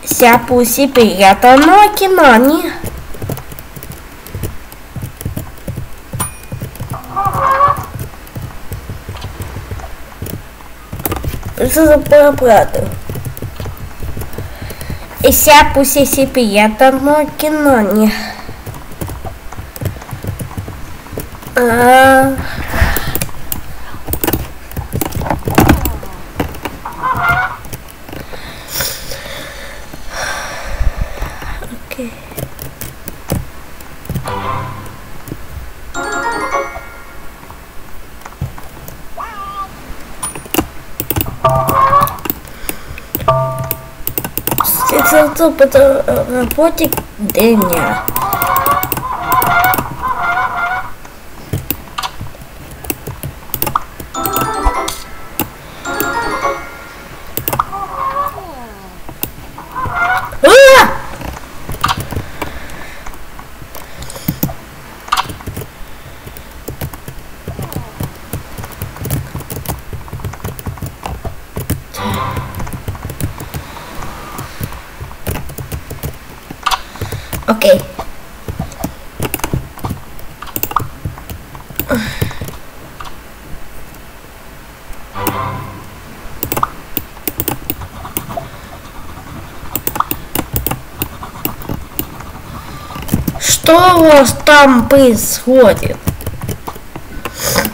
Сяпуси приятного кино, не? Что за правда? Сяпуси приятного кино, не? Окей. Это по работе дня. Окей. Что у вас там происходит?